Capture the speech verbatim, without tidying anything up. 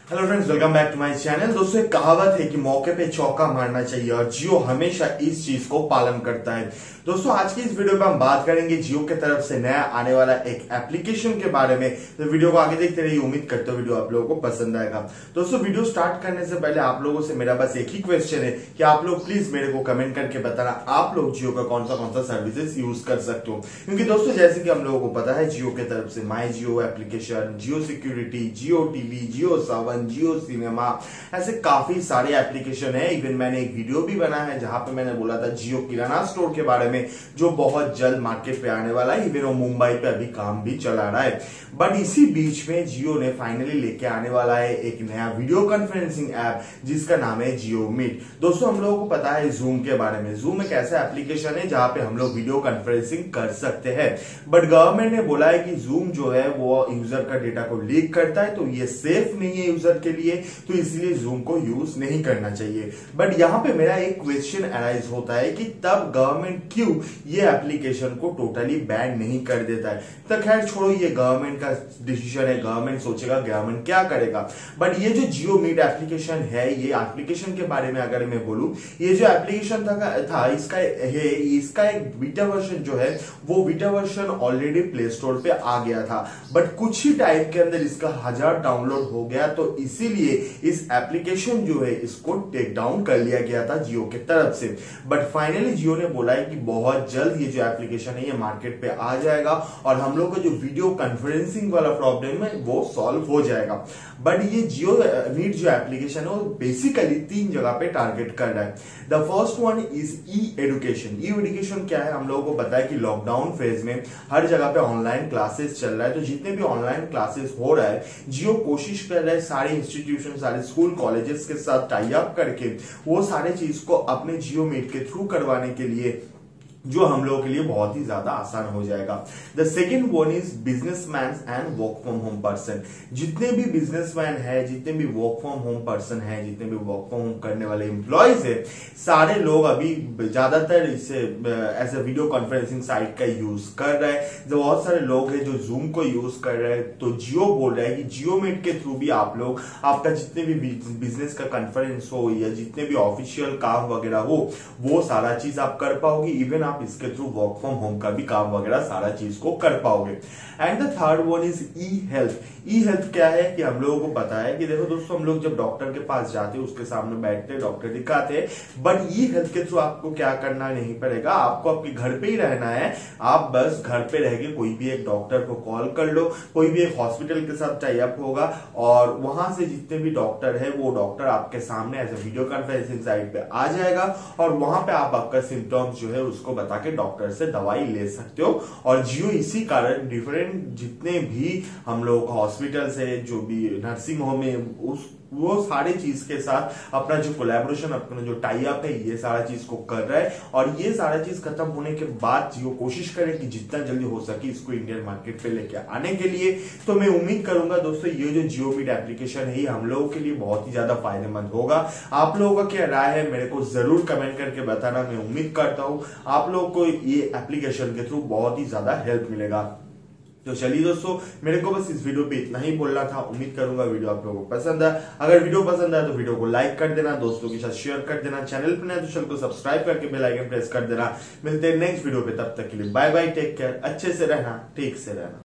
Hello friends, welcome back to my channel. दोस्तों, एक कहावत है कि मौके पे चौका मारना चाहिए और जियो हमेशा इस चीज को पालन करता है। दोस्तों, आज की इस वीडियो में हम बात करेंगे जियो की तरफ से नया आने वाला एक एप्लीकेशन के बारे में। तो वीडियो को आगे देखते रहिए, उम्मीद करते हो वीडियो आप लोगों को पसंद आएगा। दोस्तों, वीडियो स्टार्ट करने से पहले आप लोगों से मेरा बस एक ही क्वेश्चन है कि आप लोग प्लीज मेरे को कमेंट करके बताना आप लोग जियो का कौन सा कौन सा सर्विसेज यूज कर सकते हो। क्योंकि दोस्तों, जैसे कि हम लोगों को पता है, जियो की तरफ से my Jio application, Jio security, Jio TV, Jio Saavn, Jio cinema, ऐसे काफी सारे एप्लीकेशन है। इवन मैंने एक वीडियो भी बना है जहां पे मैंने बोला था जियो किराना स्टोर के बारे में, जो बहुत जल्द मार्केट पे आने वाला है। इवन वो मुंबई पे अभी काम भी चला रहा है। बट इसी बीच में जियो ने फाइनली लेके आने वाला है एक नया वीडियो कॉन्फ्रेंसिंग ऐप जिसका नाम है जियो मीट। दोस्तों, हम लोगों को पता है जूम के बारे में। जूम एक ऐसा एप्लीकेशन है जहां पे हम लोग वीडियो कॉन्फ्रेंसिंग कर सकते हैं। बट गवर्नमेंट ने बोला है कि जूम जो है वो यूजर का डेटा को लीक करता है, तो ये सेफ नहीं है यूजर के लिए, तो इसलिए जूम को यूज नहीं करना चाहिए। बट यहां पे मेरा एक क्वेश्चन अराइज होता है कि तब गवर्नमेंट क्यों ये एप्लीकेशन को टोटली बैन नहीं कर देता है। तो खैर छोड़ो, ये गवर्नमेंट का डिसीजन है, गवर्नमेंट सोचेगा गवर्नमेंट क्या करेगा। बट ये जो जियो मीट एप्लीकेशन है, ये एप्लीकेशन के बारे में अगर मैं बोलूं, ये जो एप्लीकेशन था, था इसका है इसका एक बीटा वर्जन जो है वो beta version already play store पे आ गया था। बट कुछ ही टाइम के अंदर इसका हजार डाउनलोड हो गया, तो इसीलिए इस एप्लीकेशन जो है इसको टेक डाउन कर लिया गया था जियो की तरफ से। बट फाइनली जियो ने बोला है कि बहुत जल्द ये जो एप्लीकेशन है ये मार्केट पे आ जाएगा और हम लोग का जो वीडियो कॉन्फ्रेंसिंग वाला प्रॉब्लम है वो सॉल्व हो जाएगा। बट ये जियो मीट जो एप्लीकेशन है वो बेसिकली तीन जगह पे टारगेट कर रहा है। The first one is e education. E education क्या है, हम लोगों को पता है कि लॉकडाउन फेज में हर जगह पे ऑनलाइन क्लासेस चल रहा है। तो जितने भी ऑनलाइन क्लासेस हो रहा है, जियो कोशिश कर रहा है सारे इंस्टीट्यूशन, सारे स्कूल कॉलेजेस के साथ टाई अप करके वो सारे चीज को अपने जियो मीट के थ्रू करवाने के लिए, जो हम लोगों के लिए बहुत ही ज्यादा आसान हो जाएगा। The second one is businessman and work from home person. जितने भी बिजनेसमैन है, जितने भी वर्क फ्रॉम होम पर्सन है, जितने भी वर्क फ्रॉम होम करने वाले एम्प्लॉयज है, सारे लोग अभी ज्यादातर इसे as a video conferencing site का यूज कर रहे हैं। जो बहुत सारे लोग हैं जो जूम को यूज कर रहे हैं, तो जियो बोल रहा है कि जियो मीट के थ्रू भी आप लोग आपका जितने भी बिजनेस का कॉन्फ्रेंस हो या जितने भी ऑफिशियल काम वगैरह हो, वो सारा चीज आप कर पाओगे। इवन आप इसके थ्रू वर्क फ्रॉम होम का भी काम वगैरह सारा चीज को कर पाओगे। And the third one is e health. E health क्या है कि हम लोगों को पता है कि देखो दोस्तों, हम लोग जब डॉक्टर के पास जाते हैं, उसके सामने बैठते हैं, डॉक्टर दिखाते हैं। बट ई हेल्थ के थ्रू आपको क्या करना नहीं पड़ेगा, आपको आपके घर पे ही रहना है। आप बस घर पे रह के कोई भी एक डॉक्टर को कॉल कर लो, कोई भी एक हॉस्पिटल के साथ टाई अप होगा और वहां से जितने भी डॉक्टर है वो डॉक्टर आपके सामने as a video conferencing site पे आ जाएगा और वहां पे आप आपका सिम्टम्स जो है उसको बता के डॉक्टर से दवाई ले सकते हो। और जियो इसी कारण डिफरेंट जितने भी हम लोग हॉस्पिटल से, जो भी नर्सिंग होम है, उस वो सारे चीज के साथ अपना जो कोलैबोरेशन, अपना जो टाई अप है, ये सारा चीज को कर रहा है। और ये सारा चीज खत्म होने के बाद जियो कोशिश करे कि जितना जल्दी हो सके इसको इंडियन मार्केट पे लेके आने के लिए। तो मैं उम्मीद करूंगा दोस्तों, ये जो जियो मीट एप्लीकेशन है ये हम लोगों के लिए बहुत ही ज्यादा फायदेमंद होगा। आप लोगों का क्या राय है मेरे को जरूर कमेंट करके बताना। मैं उम्मीद करता हूं आप लोग को ये एप्लीकेशन के थ्रू बहुत ही ज्यादा हेल्प मिलेगा। तो चलिए दोस्तों, मेरे को बस इस वीडियो पे इतना ही बोलना था। उम्मीद करूंगा वीडियो आप लोगों को पसंद है। अगर वीडियो पसंद आए तो वीडियो को लाइक कर देना, दोस्तों के साथ शेयर कर देना, चैनल पर नए तो चैनल को सब्सक्राइब करके बेल आइकन प्रेस कर देना। मिलते हैं नेक्स्ट वीडियो पे, तब तक के लिए बाय बाय, टेक केयर, अच्छे से रहना, ठीक से रहना।